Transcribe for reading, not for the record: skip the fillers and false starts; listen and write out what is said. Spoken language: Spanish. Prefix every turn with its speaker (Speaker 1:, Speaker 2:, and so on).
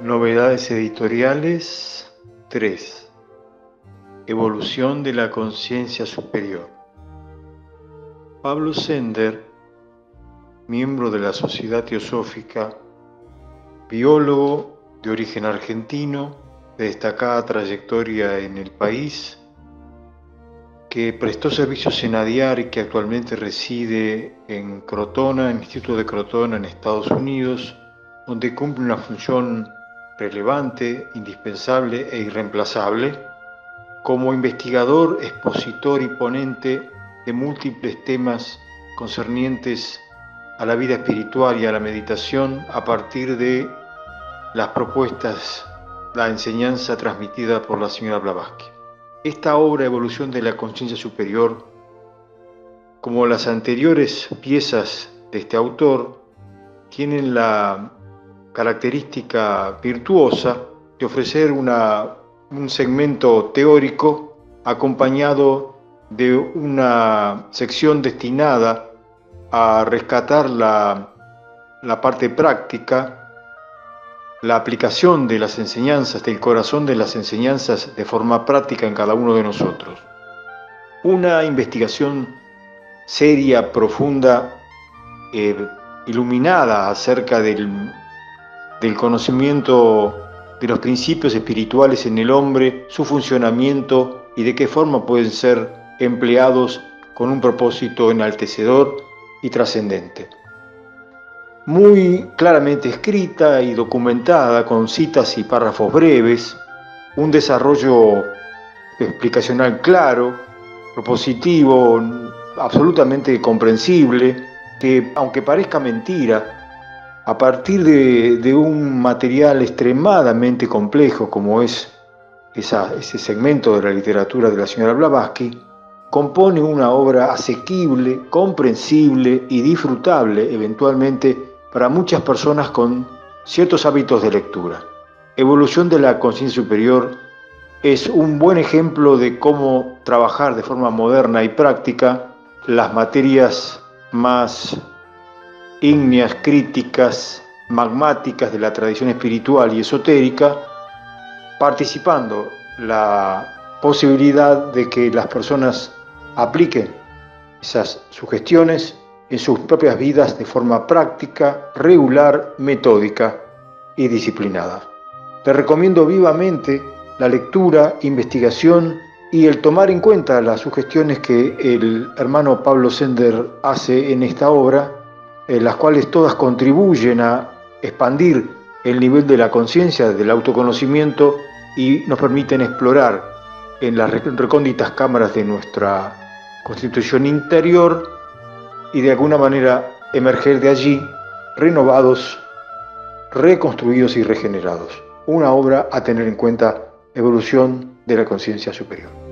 Speaker 1: Novedades editoriales 3. Evolución de la conciencia superior. Pablo Sender, miembro de la Sociedad Teosófica, biólogo de origen argentino, de destacada trayectoria en el país, que prestó servicios en ADIAR y que actualmente reside en Crotona, en el Instituto de Crotona, en Estados Unidos, donde cumple una función relevante, indispensable e irreemplazable, como investigador, expositor y ponente de múltiples temas concernientes a la vida espiritual y a la meditación a partir de las propuestas, la enseñanza transmitida por la señora Blavatsky. Esta obra, Evolución de la Conciencia Superior, como las anteriores piezas de este autor, tienen la característica virtuosa de ofrecer un segmento teórico acompañado de una sección destinada a rescatar la parte práctica, la aplicación de las enseñanzas, del corazón de las enseñanzas de forma práctica en cada uno de nosotros. Una investigación seria, profunda, iluminada acerca del conocimiento de los principios espirituales en el hombre, su funcionamiento y de qué forma pueden ser empleados con un propósito enaltecedor y trascendente. Muy claramente escrita y documentada con citas y párrafos breves, un desarrollo explicacional claro, propositivo, absolutamente comprensible, que aunque parezca mentira, a partir de un material extremadamente complejo como es ese segmento de la literatura de la señora Blavatsky, compone una obra asequible, comprensible y disfrutable eventualmente para muchas personas con ciertos hábitos de lectura. Evolución de la conciencia superior es un buen ejemplo de cómo trabajar de forma moderna y práctica las materias más ígneas, críticas, magmáticas de la tradición espiritual y esotérica, participando la posibilidad de que las personas apliquen esas sugestiones en sus propias vidas de forma práctica, regular, metódica y disciplinada. Te recomiendo vivamente la lectura, investigación y el tomar en cuenta las sugestiones que el hermano Pablo Sender hace en esta obra, las cuales todas contribuyen a expandir el nivel de la conciencia, del autoconocimiento y nos permiten explorar en las recónditas cámaras de nuestra constitución interior y de alguna manera emerger de allí renovados, reconstruidos y regenerados. Una obra a tener en cuenta, Evolución de la Conciencia Superior.